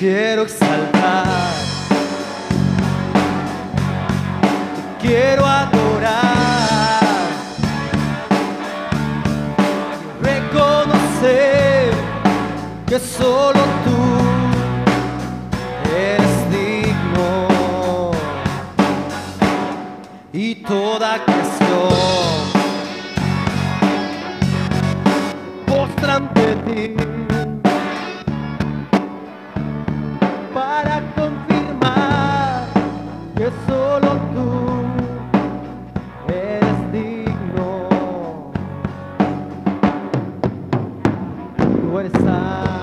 quiero exaltar, te quiero adorar, reconocer que solo tú eres digno y toda creación postra ante ti para confirmar que solo tú eres digno. Tú eres santo.